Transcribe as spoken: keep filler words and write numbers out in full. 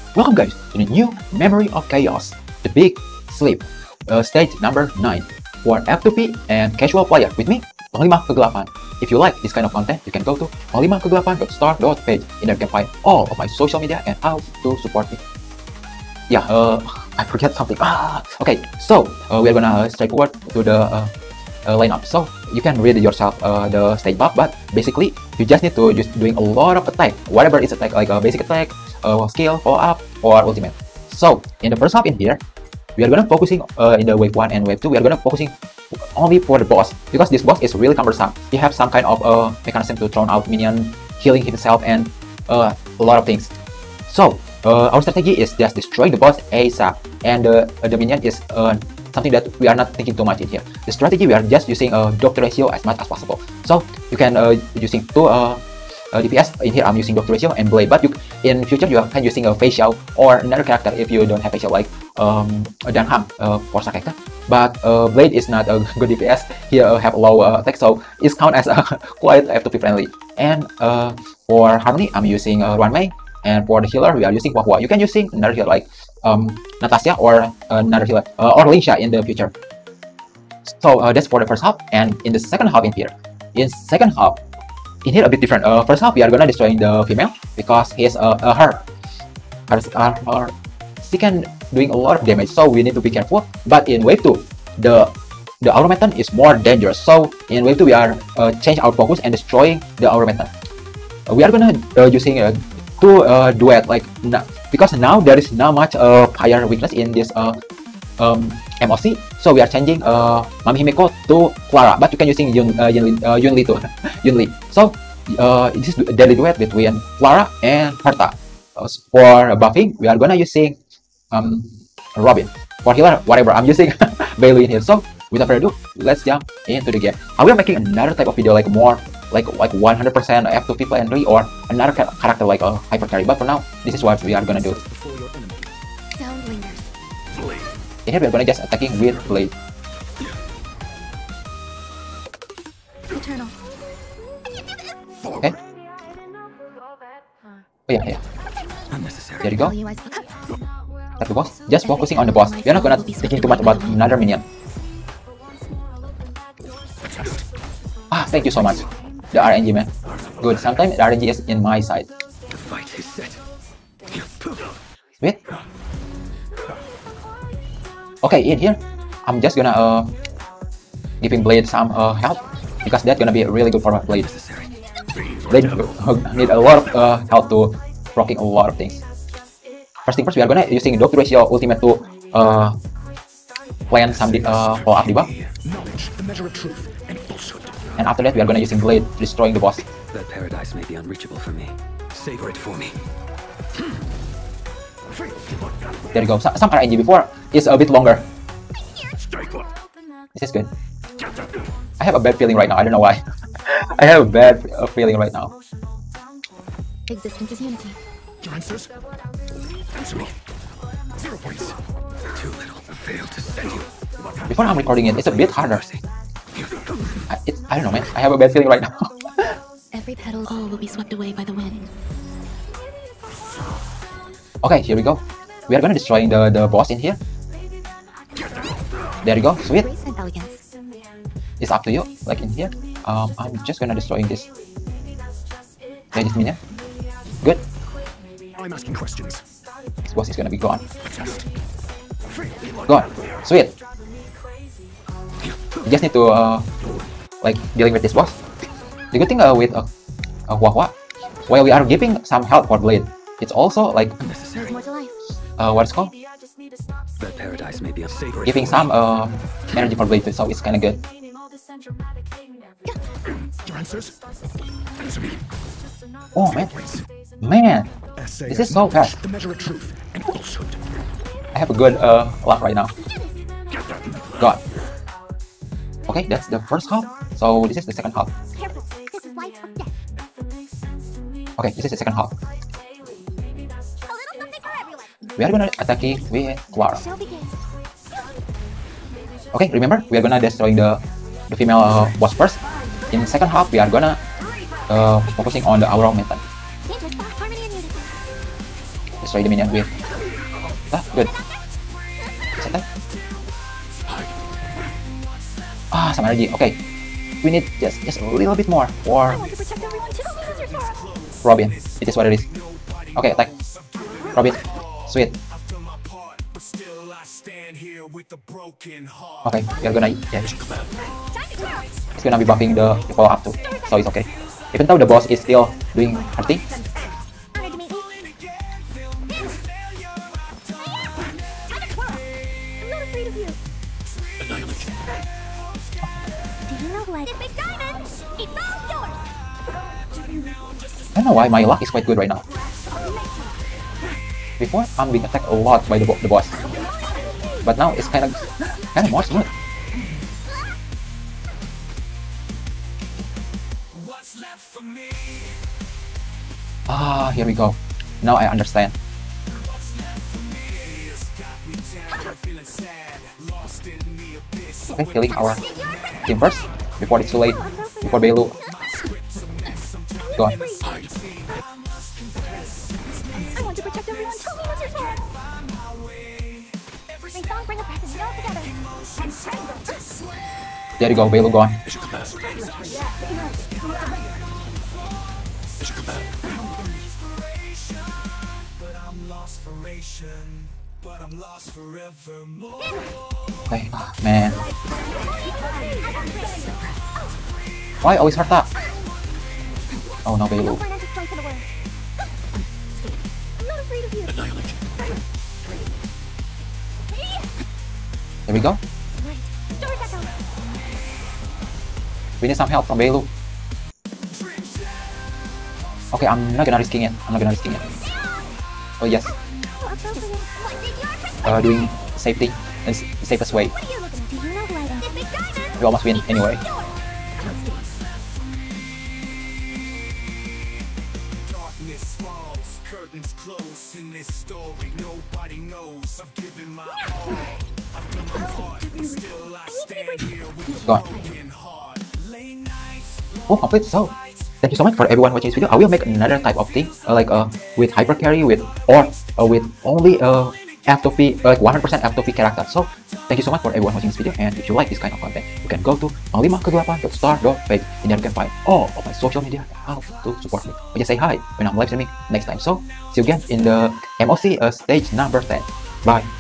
Welcome guys to the new Memory of Chaos, the Big Sleep, uh, stage number nine for F two P and casual player with me, Panglima Kegelapan. If you like this kind of content, you can go to panglima kegelapan dot star dot page and there you can find all of my social media and how to support me. Yeah, uh, I forget something. Ah, okay, so uh, we're gonna uh, straight forward to the uh, uh, lineup. So you can read yourself uh, the stage buff, but basically you just need to just doing a lot of attack, whatever is attack, like a basic attack, uh, skill, follow up, or ultimate. So in the first half in here, we are gonna focusing uh, in the wave one and wave two. We are gonna focusing only for the boss because this boss is really cumbersome. He have some kind of uh, mechanism to throw out minion, healing himself, and uh, a lot of things. So uh, our strategy is just destroying the boss ASAP, and uh, the minion is uh, something that we are not thinking too much in here. The strategy we are just using a uh, doctor ratio as much as possible. So you can uh, using two uh, uh, D P S in here. I'm using doctor ratio and blade, but you in future you can using a facial or another character if you don't have facial like um, Danham uh, Forza character. But uh, blade is not a good D P S. Here uh, have low uh, attack, so it's count as uh, quite F two P friendly. And uh, for Harmony, I'm using uh, Ruan Mei, and for the healer we are using Hua Hua. You can using another healer like um, Natasha or another healer uh, or Lingsha in the future. So uh, that's for the first half, and in the second half in here, in second half in here a bit different. Uh, first half we are gonna destroying the female because he is uh, uh, her, her, her, her she can doing a lot of damage, so we need to be careful. But in wave two, the the Automaton is more dangerous. So in wave two we are uh, change our focus and destroying the Automaton. Uh, we are gonna uh, using uh, two uh, duet like because now there is not much uh, fire weakness in this uh, um, M O C. So we are changing uh, Mami Himeko to Clara, but you can using Yun uh, Yun, uh, Yun Li too. Yun Li. So uh, this is a deadly duet between Clara and Herta. Uh, for buffing, we are gonna using um, Robin. For healer, whatever, I'm using Bailey in here. So without further ado, let's jump into the game. I will making another type of video like more like like one hundred percent F two P friendly or another ca character like a hyper carry. But for now, this is what we are gonna do. In here we are gonna just attacking with blade. Okay. Oh yeah, yeah. There you go. Attack the boss. Just focusing on the boss. We are not gonna thinking too much about another minion. Ah, thank you so much. The R N G man. Good. Sometimes the R N G is in my side. Wait. Okay, in here, I'm just gonna uh, giving blade some uh, health because that's gonna be really good for my blade. Blade need a lot of uh, health to rocking a lot of things. First thing first, we are gonna using Doctor Ratio Ultimate to uh, plan some uh, follow up debuff. And after that, we are gonna using blade destroying the boss. That paradise may be unreachable for me. Savor it for me. There you go. Some, some R N G before is a bit longer. This is good. I have a bad feeling right now. I don't know why. I have a bad uh, feeling right now. Existence is unity. Your answers? Answer me. Zero points. Too little. Failed to set you. Before I'm recording it, it's a bit harder. I, it, I don't know, man. I have a bad feeling right now. Every petal, all will be swept away by the wind. Okay, here we go. We are gonna destroying the the boss in here. There you go. Sweet. It's up to you. Like in here, um, I'm just gonna destroying this. Okay, this minion. Good. I'm asking questions. This boss is gonna be gone. Gone. Sweet. You just need to uh, like dealing with this boss. The good thing uh, with uh, uh, Hua Hua, while we are giving some help for blade, it's also like uh, what's called That paradise may be unsavory. giving some uh, energy for blade too, so it's kind of good. Your answers? Answer me. Oh man, man, this is so fast. The measure of truth and falsehood. I have a good uh, luck right now. God. Okay, that's the first half. So this is the second half. Okay, this is the second half. We are gonna attacking with Clara. Okay, remember we are gonna destroying the the female uh, boss first. In second half, we are gonna uh, focusing on the Aura Method. destroy the minion with. Ah, good. Is that? Ah, some energy. Okay, we need just just a little bit more for Robin. It is what it is. Okay, attack. Robin. Sweet. Okay, we are gonna yeah. It's gonna be buffing the, the follow up too, so it's okay. Even though the boss is still doing her thing. I don't know why my luck is quite good right now. Before I'm being attacked a lot by the, bo the boss, but now it's kind of kind of more smooth. Ah, here we go. Now I understand. Okay, killing our team first before it's too late. Before Bailu. Go on. I want to protect everyone. Tell me what's your plan. Bring song, bring a present. Get all together. And triangle. There you go, Bailu, go on. Okay, ah, man. Why always hurt that? Oh no, Bailu. There we go. We need some help from Bailu. Okay, I'm not gonna risking it. I'm not gonna risking it. Oh yes. Uh, doing safety and safest way. We almost win anyway. Go on. Oh, complete. So, thank you so much for everyone watching this video. I will make another type of thing, uh, like uh, with hyper carry, with or uh, with only uh, F two P, uh, like one hundred percent F two P character. So, thank you so much for everyone watching this video. And if you like this kind of content, you can go to panglima kegelapan dot star dot page. In there you can find all of my social media and how to support me. Or just say hi when I'm live streaming next time. So, see you again in the M O C uh, stage number ten. Bye.